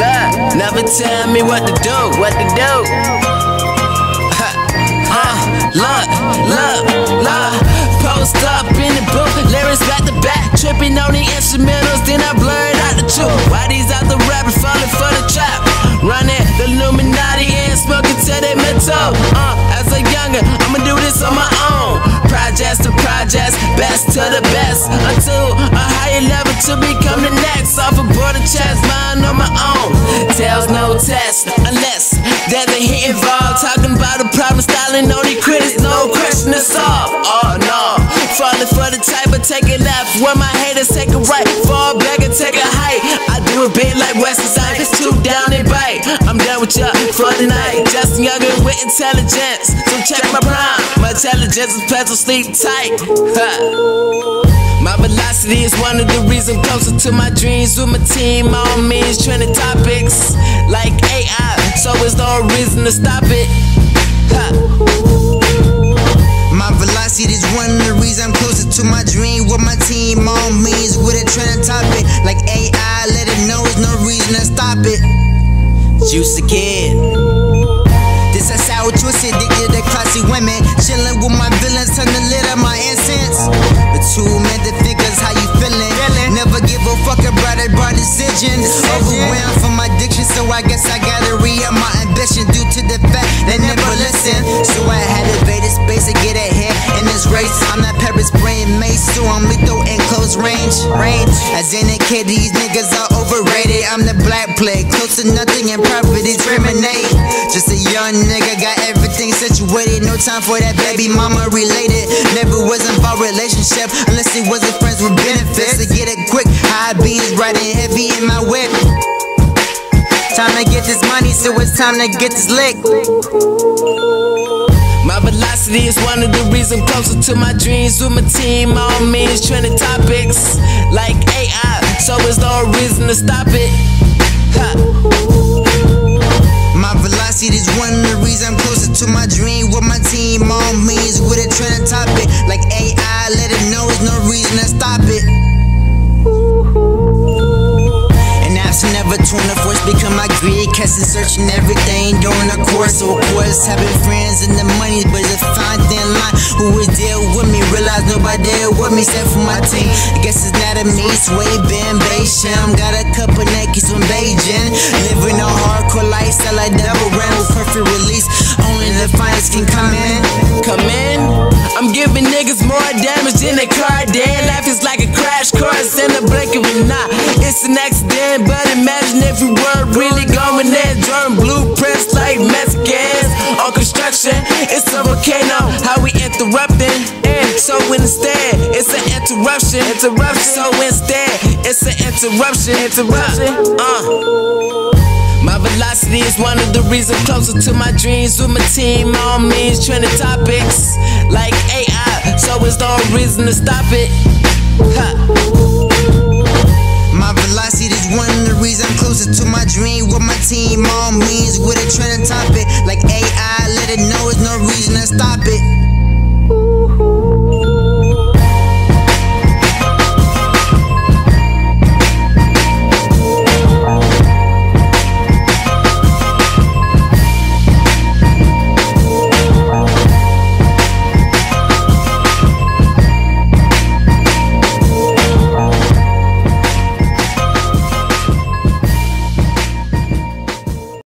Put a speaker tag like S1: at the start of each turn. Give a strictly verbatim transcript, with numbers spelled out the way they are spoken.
S1: Look, never tell me what to do, what to do. uh, look, look, look. Post up in the booth, lyrics back to back, tripping on the instrumentals, then I blurred out the truth. Why these other rappers falling for the trap? Running the Illuminati and smoking till they mental. Uh, as a younger, I'ma do this on my own. Projects to projects, best to the best, until a higher level to become the next. Off a border chest, mine on my own. Tells no test, unless there's a hit involved. Talking about a problem, styling, only critics, no question to solve. Oh no, falling for the type of take it left, where my haters take it right, fall back and take a height. I do it big like Wesley Snipes, it's two down and bite. I'm done with ya for the night, just younger with intelligence, so check my prime. My intelligence is pencil sleep tight. Huh. My velocity is one of the reasons closer to my dreams. With my team, all means trending topics like A I, so there's no reason to stop it. Huh.
S2: My velocity is one of the reasons I'm closer to my dream. With my team, all means with a trending topic like A I, let it know there's no reason to stop it. Juice again. This is how twisted, addicted to classy women. Chillin' with my villains, turn the lid of my incense. The two men that figures how you feelin'. Never give a fuck about it, broad decisions. Overwhelmed from my addiction, so I guess I gotta re-up my ambition due to the fact they never listen. So I had to invade this space to get ahead in this race. I'm not Paris brain mace, so I'm lethal in close range. Range. As indicated, these niggas are overrated. I'm the black plague, close to nothing and property discriminate. Just a young nigga, got everything situated. No time for that baby mama related. Never was involved relationship unless it wasn't friends with benefits. To get it quick, high beans riding heavy in my whip. Time to get this money, so it's time to get this lick.
S1: My velocity is one of the reasons closer to my dreams. With my team, all means trending topics like A I, so there's no reason to stop it. Huh.
S2: My velocity is one of the reasons I'm closer to my dream. With my team, all means with a trending topic like A I, let it know there's no reason to stop it. And apps never tune the force, become my greed, casting, searching everything, doing a course. So of course, having friends and the money, but it's a fine thin line. Who is there with me? Realize nobody there with me, except for my team. I guess it's not a me, Sway, Ben, Baysham. Got a couple Nikes from Beijing. Living a hardcore lifestyle like double ran with perfect release. Only the finest can come in.
S1: Come in. I'm giving niggas more damage than a car. Their life is like a crash course in a blink of an eye. It's an accident, but imagine if we were really going there. Drawing blueprints like Mexicans on construction. It's a volcano, how we interrupting. And so instead, it's an interruption. Interruption. So instead, it's an interruption. Interruption. Uh. My velocity is one of the reasons closer to my dreams. With my team, all means trending topics like A I, so there's no reason to stop it. Huh.
S2: My velocity is one of the reasons I'm closer to my dream. With my team, all means with a trending topic like A I, let it know there's no reason to stop it.